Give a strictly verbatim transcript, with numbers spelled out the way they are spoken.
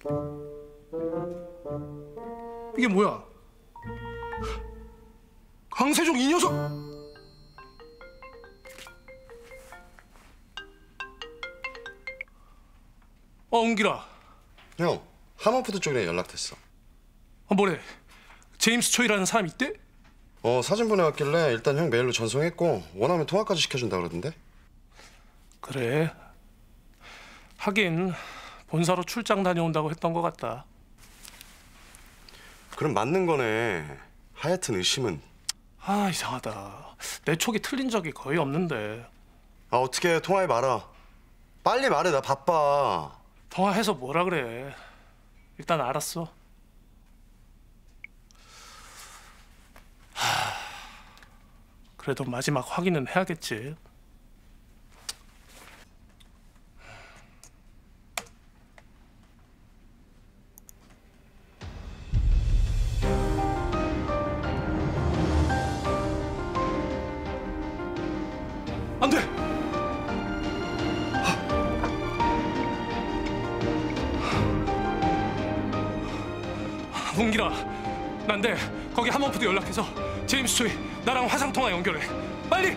이게 뭐야? 강세종 이 녀석! 어, 웅길아. 형, 하모푸드 쪽에 연락됐어. 어, 뭐래? 제임스 초이라는 사람 있대? 어, 사진 보내왔길래 일단 형 메일로 전송했고 원하면 통화까지 시켜준다 그러던데? 그래. 하긴 본사로 출장 다녀온다고 했던 것 같다. 그럼 맞는 거네. 하여튼 의심은. 아, 이상하다. 내 촉이 틀린 적이 거의 없는데. 아, 어떻게 통화해 말아. 빨리 말해, 나 바빠. 통화해서 뭐라 그래. 일단 알았어. 하... 그래도 마지막 확인은 해야겠지. 안 돼! 웅길아, 난 돼. 거기 하모푸드 연락해서 제임스 초이 나랑 화상 통화 연결해. 빨리!